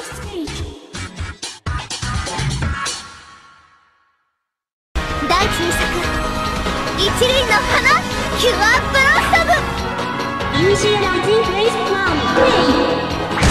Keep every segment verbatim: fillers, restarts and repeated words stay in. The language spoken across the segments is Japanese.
大地に咲く一輪の花、キュアブロッサム。Initializing phase one. Play.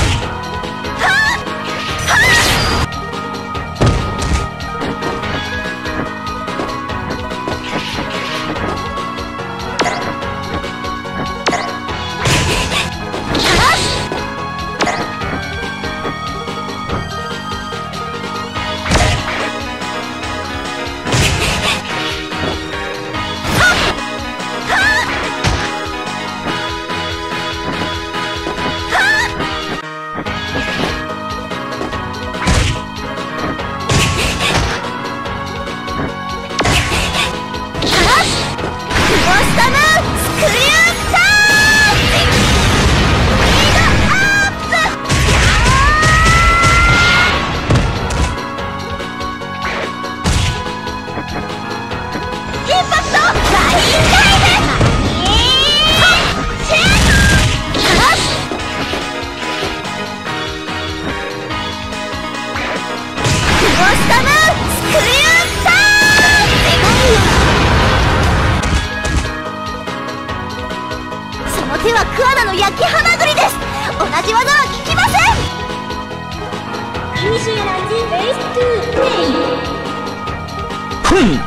手はクアナの焼きハマグリです。同じ技は効きません。Initializing phase two. Play. ふん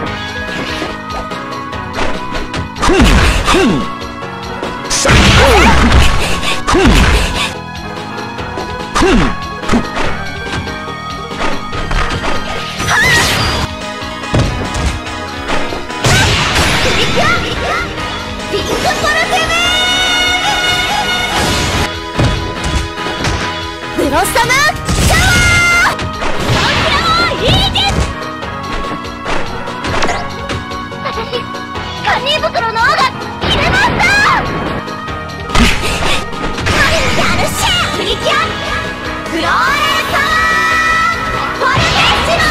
ふんふんさあふんふんピンクポルテムブロッサムシャワー。そちらもいいです。私堪忍袋の尾が切れました。やるしゃプリキュアフローレンサーフォルテッシ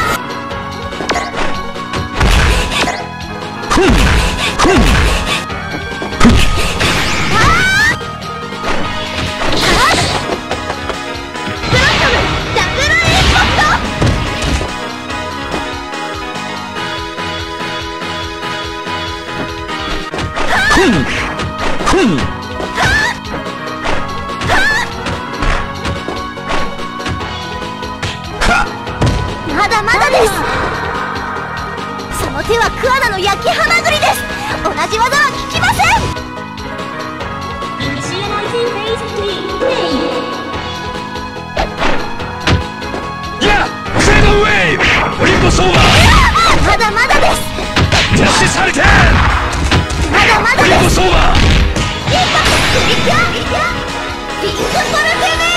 モ。ふんふんふんまだまだです。その手はクアナの焼きハマグリです。同じ技は効きません。まだまだです。実施されてまだまだです。インパクトプリキュアピンクポルテム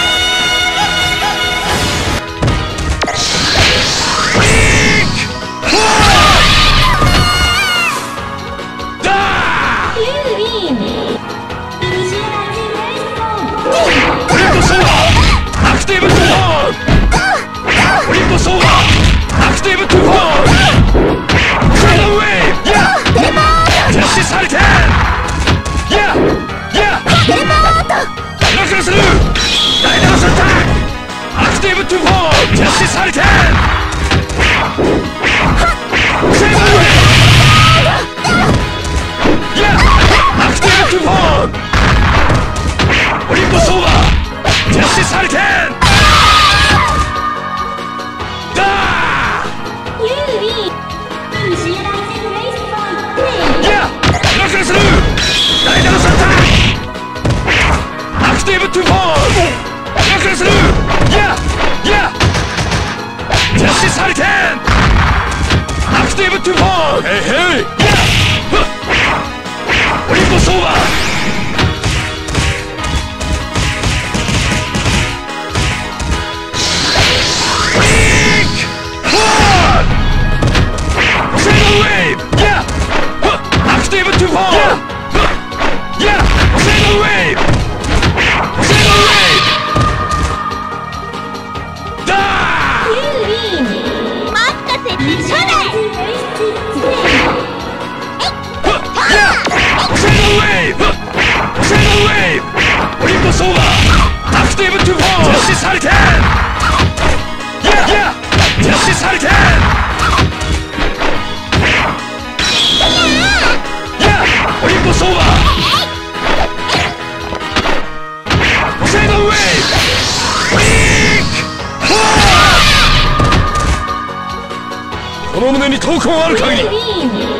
シサリケン。ややジャスティスハリケン。やオリンポスオーバー。ポセイドンウェイウィーク。この胸に闘魂ある限り